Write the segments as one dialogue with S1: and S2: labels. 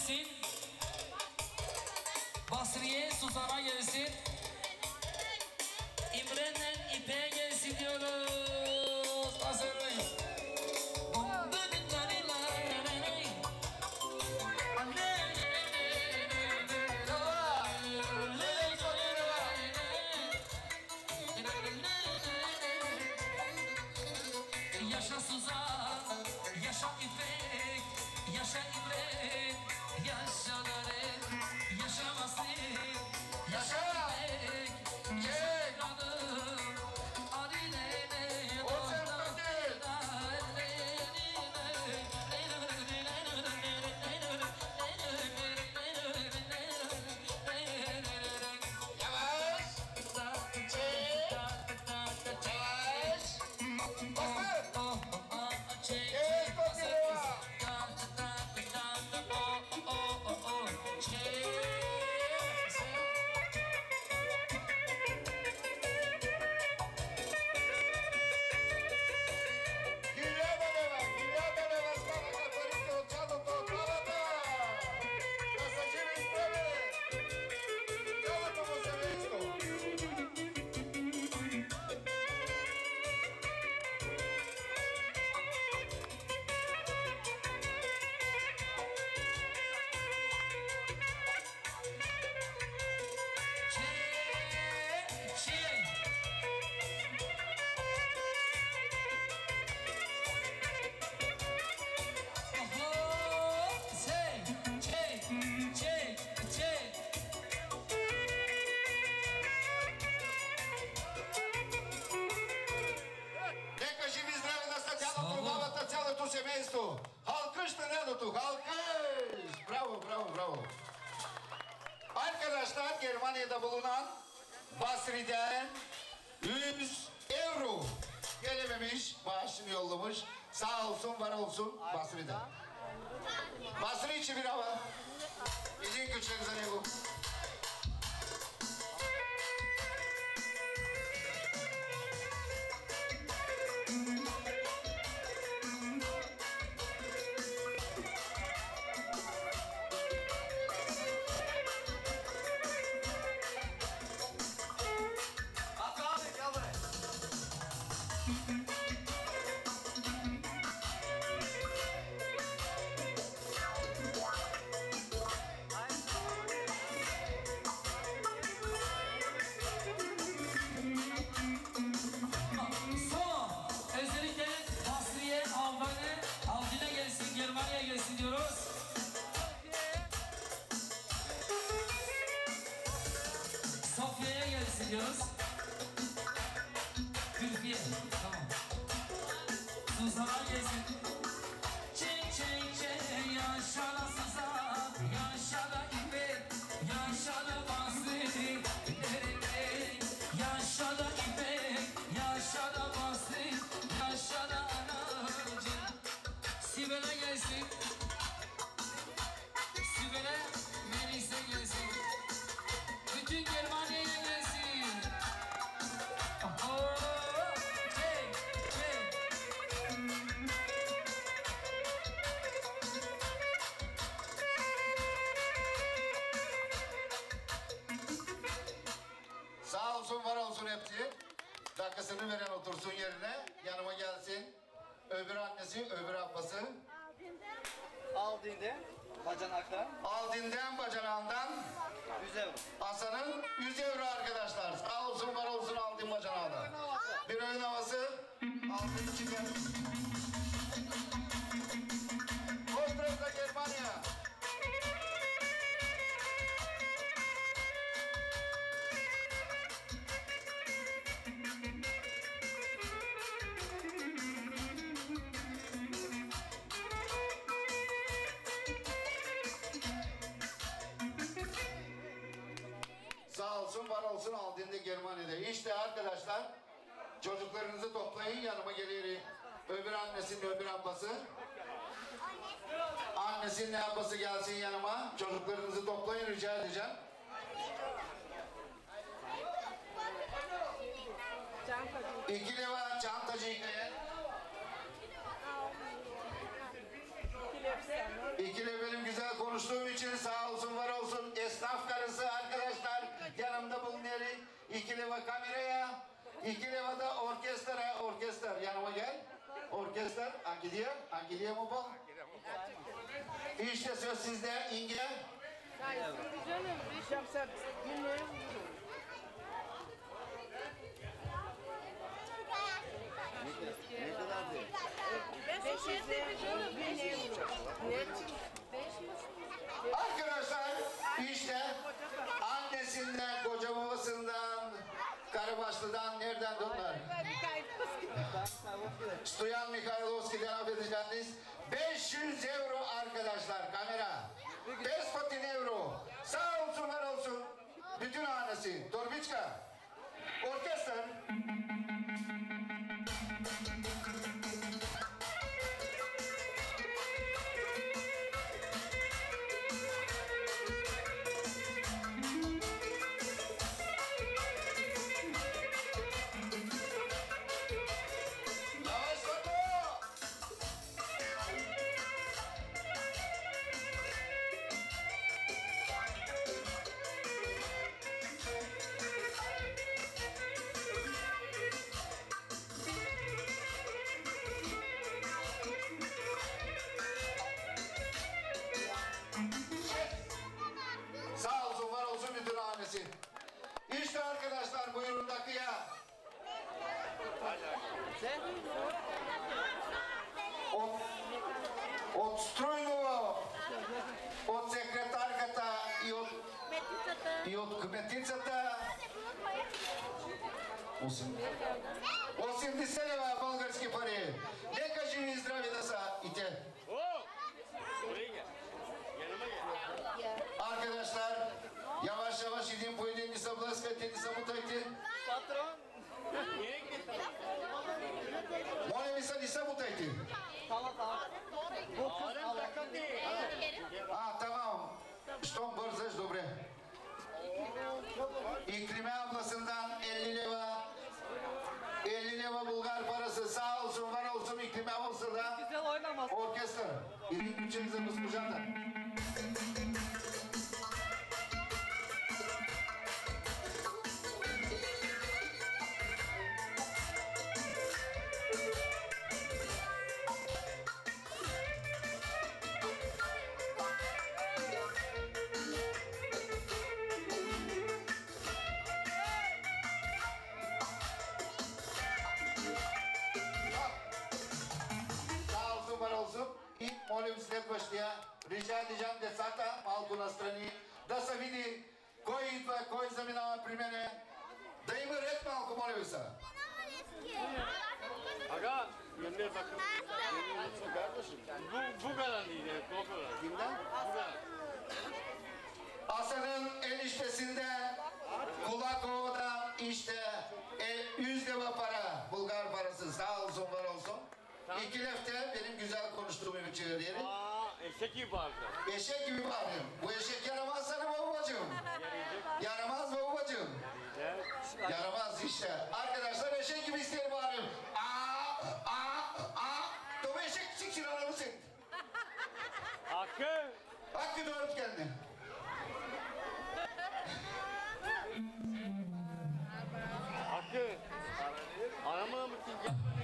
S1: gelsin. Basriye Suzan'a gelsin. İmre'den İpek'e gelsin diyoruz. Hazır mıyız? Yaşa Suzan, yaşa İpek, yaşa İmre, yaşa Nare, yaşa Basri, yaşa İpek, yaşa Kadın, Arinene,
S2: O sempati. Yavaş. Yavaş. Семейство. Halkış da ne tutuk? Halkış. Bravo, bravo, bravo. Arkadaşlar Germanya'da bulunan Basri'den 100 euro gelememiş, bağışını yollamış. Sağ olsun, var olsun Basri'den. Basri için bir hava. İzin küçük ne bu?
S1: Germanya'ya gelsin diyoruz. Sofya'ya gelsin diyoruz. Gülfiye, tamam. Suzan'a gelsin. Çek çek çek, yaşa da Suzan, yaşa da İpek, yaşa da Basri, yaşa da İpek, yaşa da Basri, yaşa da anacığım. Sibel'e gelsin. Sibel'e, Melis'e gelsin. Bütün Germanya'ya gelsin. Oh, çek, çek.
S2: Sağ olsun, var olsun hepsi. Dakikasını veren otursun yerine. Yanıma gelsin. Öbür annesi, öbür ablası.
S3: Aldığında bacanakta
S2: Aldin'den bacanağından
S3: 100 euro.
S2: Hasan'ın 100 euro arkadaşlar. Sağ olsun, var olsun Aldin bacanağından. Bir oyun havası. Aldin çıkın. Kostresa Germanya. Sağ olsun, var olsun Aldin'de Germanya'da. İşte arkadaşlar, çocuklarınızı toplayın, yanıma geliyor. Öbür annesinin öbür ablası. Annesinin ablası gelsin yanıma. Çocuklarınızı toplayın, rica edeceğim. İki leva çantacı yıkayın. İki levelim güzel konuştuğum için afkarısı arkadaşlar. Yanımda bulunuyor. 2 leva kameraya. 2 leva da orkestra. Orkestra yanıma gel. Orkestra. Angeliye mi bu? İşte söz sizde İnge.
S4: Canım, bir şapsak günlüğüm. 500 canım, 1000 euro. Net.
S2: Arkadaşlar işte annesinden, koca babasından, Karabaşlı'dan nereden onlar? Stoyan Mikhailovski'den affedeceğiniz 500 euro arkadaşlar kamera. 500 euro. Sağ olsun var olsun. Bütün annesi. Torbiçka. Orkestra. Sağ olsun, var olsun bütün ailesi. İşte arkadaşlar buyurun dakika. От стройного, от секретарката и от кметицата 80 лева български пари. Нека живи и здрави да са и те. Arkadaşlar yavaş yavaş gidin bu elini sableskatini samutaydı.
S3: Patron.
S2: Моля ви се, не самутайте.
S3: Tamam. Bu kız alakan değil.
S2: Tamam. Щом бързаш, добре. İklime ablasından 50 leva. 50 leva Bulgar parası. Sağ olsun, var olsun İklime ablası da.
S3: Güzel oynamaz.
S2: Orkestra. İlin bütçenize mısmışan da. И молим следващия, rica edeceğim децата малко настрани, да се види кой идва, кой заминава при мене, да има ред малко, моля ви се.
S5: Aga, gönder bakın. Bu kadar değil, o kadar.
S2: Kimden?
S5: Bu kadar.
S2: Hasan'ın eniştesinde Kulakova'da işte 100 lira para, Bulgar parası, sağ olsun var olsun. 2 lefte benim güzel konuştuğumu içeriye.
S5: Eşek gibi bağırdı.
S2: Eşek gibi bağırıyorum. Bu eşek yaramaz sana babacığım. Yaramaz mı babacığım? Yaramaz işte. Arkadaşlar eşek gibi isteyen bağırıyorum. Tabi eşek siksin aramısın.
S5: Hakkı.
S2: Hakkı doğru kendine.
S5: Hakkı. Aramına mısın?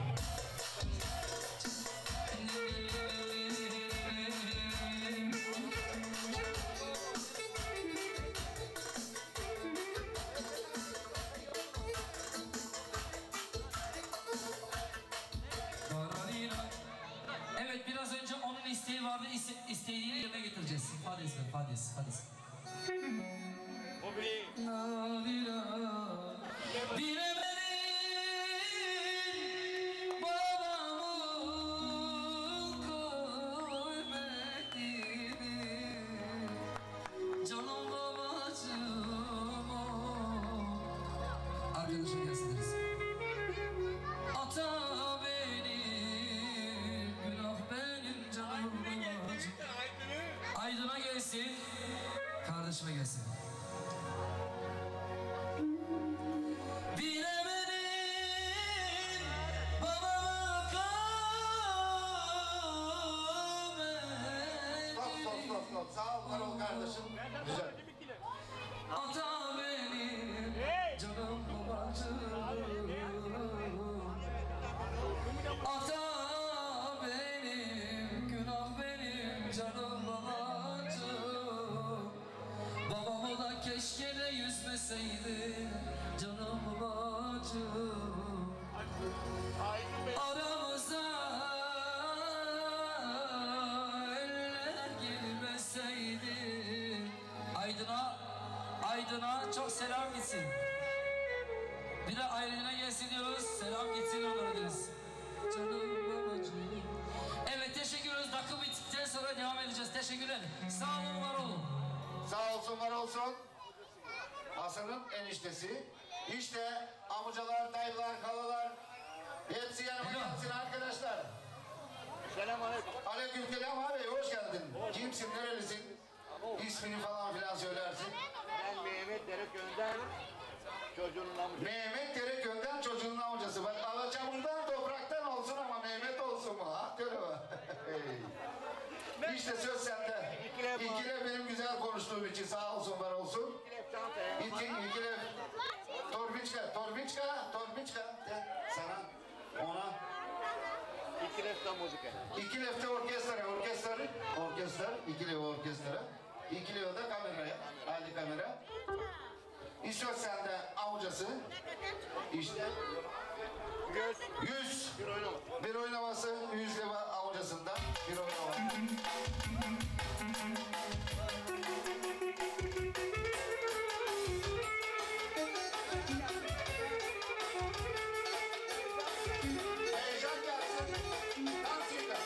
S1: Evet, biraz önce onun isteği vardı, isteğini yerine getireceğiz. Hadi.
S5: O bile.
S1: Bilemedim babamın kıymetini, canım babacığım o. Arkadaşım gelsiniz. Ata benim, günah benim, canım babacığım. Aydın'a gelsin, kardeşime gelsin. Bilemedim babama
S2: Stop. Sağ ol var ol kardeşim. Güzel.
S1: Ata benim canım babacığım. Ata benim, günah benim canım babacığım. Babamı da keşke de yüzmeseydi canım babacığım. Aramıza eller girmeseydi. Aydın'a çok selam gitsin. Bir de Aylin'e gelsin diyoruz. Selam gitsin onlara diyoruz. Canım babacığım. Evet, teşekkür ederiz. Dakika bittikten sonra devam edeceğiz. Teşekkürler. Sağ olun, var olun.
S2: Sağ olsun, var olsun. Hasan'ın eniştesi. İşte amcalar, dayılar, halalar. Hepsi yanıma gelsin arkadaşlar.
S5: Selamünaleyküm.
S2: Aleykümselam abi, hoş geldin. Kimsin, nerelisin? İsmini falan filan söylersin.
S5: Ben Mehmet Dereköy'den çocuğunun amcası.
S2: Mehmet Dereköy'den çocuğunun amcası. Bak Alaçamur'dan topraktan olsun ama Mehmet olsun mu? Ha, öyle mi? İşte söz sende. İkile benim güzel konuştuğum için sağ olsun, var olsun. İkile Torbiçka de sana, ona.
S5: İki resta müzik.
S2: İki lefte orkestra, ikili orkestra. İkili o da kameraya, hadi kamera. İşte sende amcası. İşte 100 bir oynaması, 100 lira amcasından bir oynaması. Heyecan gelsin. Dans edin.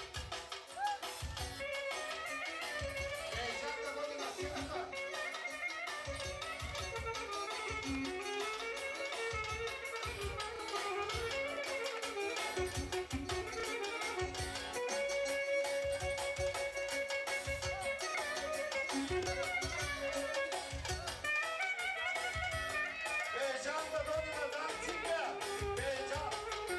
S2: Heyecan da böyle nasıl yapar? Heyecan da böyle dans edin. Heyecan.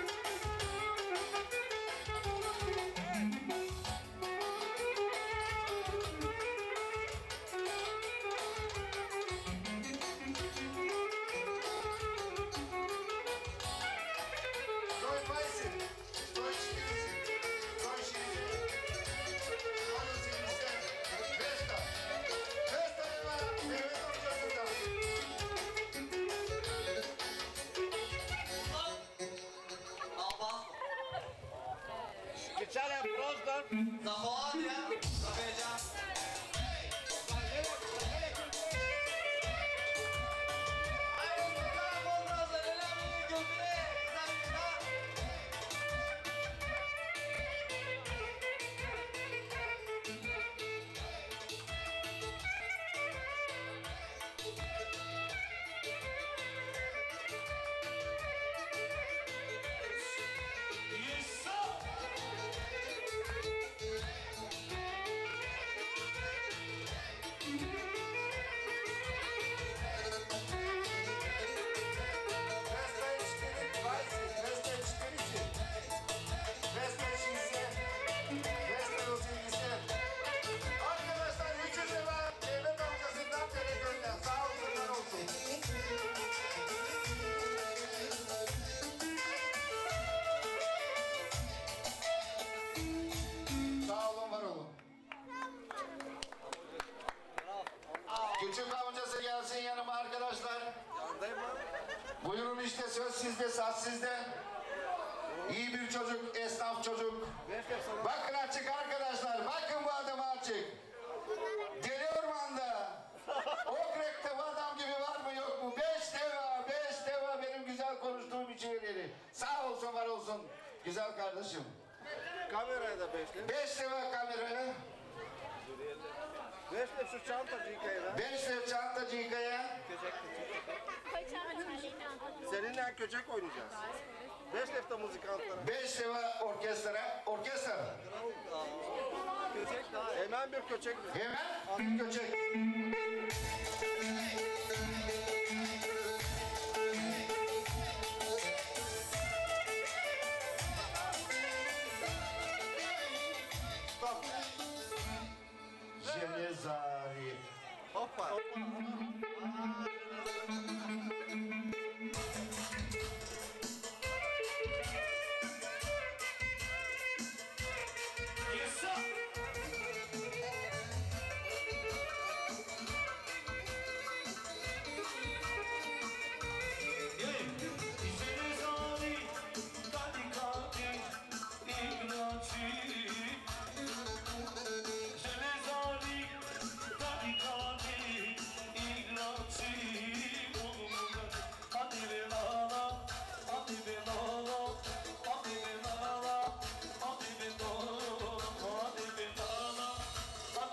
S2: Stój Pajsy, stój Świnicy, stój Świnicy. Hadi Świnicy, Resta. Resta nie ma, Mehmet amcasından.
S5: Specjalnie prosto.
S1: Zachodnia, zawiedzia.
S2: Resta Świnicy, Pajsy, Resta Świnicy. Resta Świnicy, Resta Świnicy. Arkadaşlar 300 lira Mehmet amcasından Dereköy'den. Sağ olsunlar olsun. Sağ olun, var olun. Küçük amcası gelsin yanıma arkadaşlar. Buyurun işte söz sizde, saz sizde. İyi bir çocuk, esnaf çocuk. Bakın açık arkadaşlar, bakın bu adama açık. Deli Orman'da, Okrek'te bu adam gibi var mı yok mu? 5 deva benim güzel konuştuğum içerileri. Sağ olsun, var olsun. Güzel kardeşim.
S3: Kameraya da beşli.
S2: 5 deva kameraya,
S3: Beşli şu çantacı yıkayla.
S2: 5 dev çantacı yıkaya.
S3: Seninle köçek oynayacağız. Beş defte muzikantlara.
S2: 5 deva orkestra.
S3: Hemen bir köçek mi?
S2: Hemen göçek.
S3: Hoppa.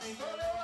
S2: Dole